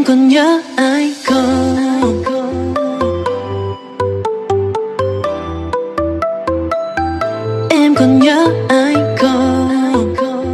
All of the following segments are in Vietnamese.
còn nhớ ai không? Em còn nhớ ai không?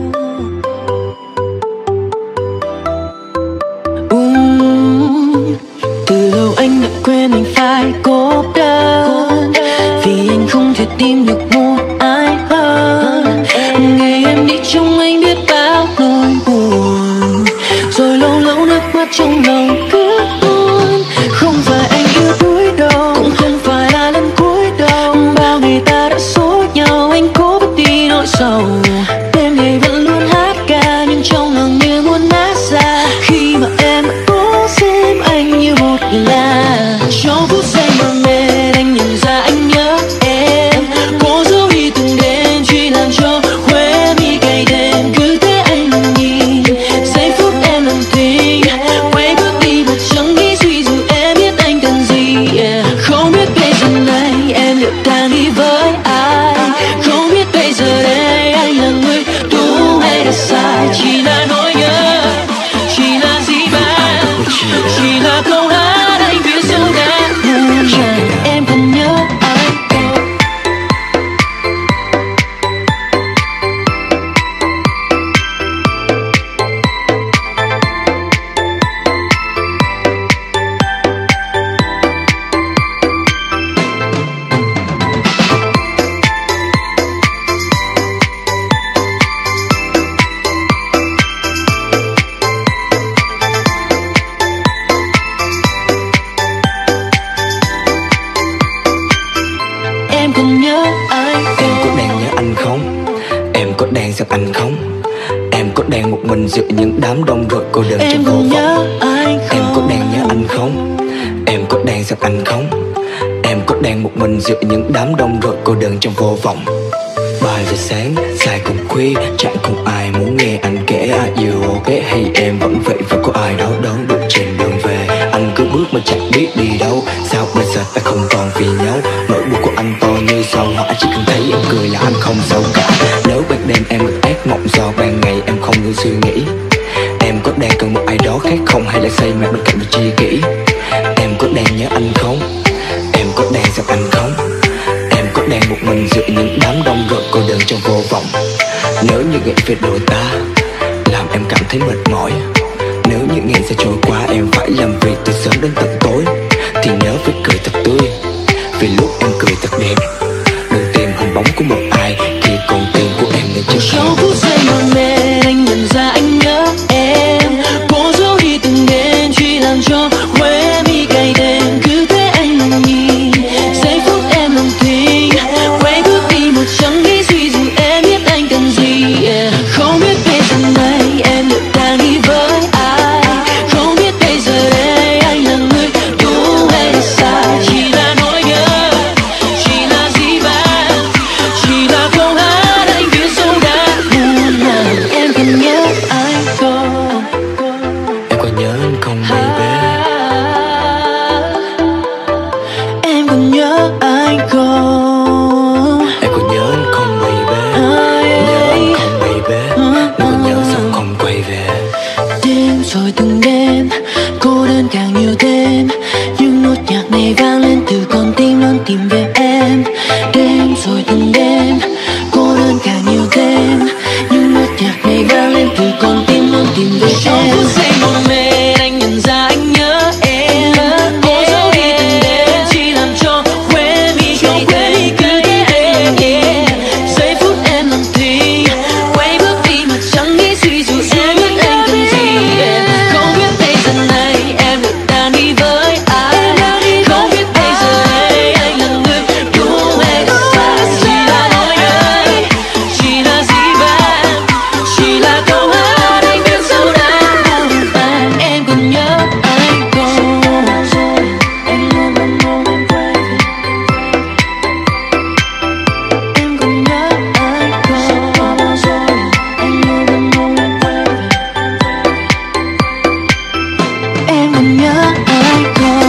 Từ lâu anh đã quên anh phải cô đơn, vì anh không thể tìm được một ai hơn. Ngày em đi trong anh biết bao nỗi buồn, rồi lâu lâu nước mắt trong lòng cứ tuôn. Không phải anh yêu cúi đầu, cũng không phải là lần cuối đầu. Bao ngày ta đã dối nhau, anh cố vứt đi nỗi sầu. Đêm ngày vẫn luôn hát ca, nhưng trong lòng như muốn nát ra. Khi mà em cố xem anh như một người lạ, trong phút giây mơ mệt anh nhận ra anh nhớ em. Cố dấu đi từng đêm chỉ làm cho khóe mi cay đêm. Cứ thế anh ngừng nhìn giây phút em làm tình, quay bước đi mà chẳng nghĩ suy dù em biết anh cần gì. Không biết bây giờ này em liệu đang đi với ai, không biết bây giờ đây anh là người đúng hay là sai. Chỉ là nỗi nhớ, chỉ là gì mà, chỉ là câu hát anh viết xuống đã buồn rằng em còn nhớ ai không? Em còn nhớ ai không? Em có đang nhớ anh không? Em có đang giận anh không? Em có đang một mình giữa những đám đông rồi cô đơn trong vô vọng? Em có đang nhớ anh không? Em có đang giận anh không? Em có đang một mình giữa những đám đông rồi cô đơn trong vô vọng? 3 giờ sáng, dài cùng khuya, chẳng không ai muốn nghe anh kể ai yêu ok hay em vẫn vậy và có ai đó đón được trên đường về. Anh cứ bước mà chẳng biết đi đâu, sao bây giờ ta không còn vì nhau? Nỗi buồn của anh to như dòng hỏa, chỉ cần thấy em cười là anh không sao cả. Nếu ban đêm em được ác mộng do ban ngày em không ngừng suy nghĩ. Em có đang cần một ai đó khác không, hay là say mê bên cạnh một tri kỷ? Em có đang nhớ anh không? Em có đang giận anh không? Em có đang một mình giữa những đám đông rồi cô đơn trong vô vọng? Nếu như nghĩ về đôi ta làm em cảm thấy mệt mỏi, nếu như ngày sẽ trôi qua em phải làm việc từ sớm đến tận tối, thì nhớ phải cười thật tươi, vì lúc em cười thật đẹp. Đừng tìm hình bóng của một ai khi còn tim của em nên chưa trong không. phút giây mơ mệt anh nhận ra anh nhớ em. Cố giấu đi từng đêm chỉ làm cho khóe mi cay đêm. Cứ thế anh ngừng nhìn giây phút em làm tình, quay bước đi mà chẳng nghĩ suy dù em biết anh cần gì. Không biết bây giờ này em liệu đang đi với ai, không biết bây giờ đây anh là người đúng hay là sai. Chỉ là nỗi nhớ, chỉ là gì mà, chỉ là câu hát anh viết xuống đã buồn rằng em còn nhớ ai không? Em có nhớ anh không baby? Em còn nhớ ai không? Em có nhớ anh không baby? Nhớ anh không baby? Nếu có nhớ sao không quay về? Đêm rồi từng đêm, cô đơn càng nhiều thêm. Nhưng nốt nhạc này vang lên từ con tim luôn tìm về em. Đêm rồi từng đêm, cô đơn càng nhiều thêm. Nhưng nốt nhạc này vang lên từ con tim luôn tìm về em. Trong phút giây mong mệt anh nhận ra anh nhớ em. Cố giấu đi từng đêm chỉ làm cho khóe mi cay đêm. Cứ thế anh nghe giây phút em làm tình, quay bước đi mà chẳng nghĩ suy dù em biết anh cần gì. Không biết bây giờ này em liệu đang đi với ai, không biết bây giờ đây anh là người đúng hay là sai. Chỉ là nỗi nhớ, chỉ là gì mà, chỉ là câu hát anh viết dấu đã buồn tàn. Em còn nhớ ai không? Anh luôn mong mong em quay về. Em còn nhớ ai không? Anh luôn mong mong em quay về. Em còn nhớ ai không?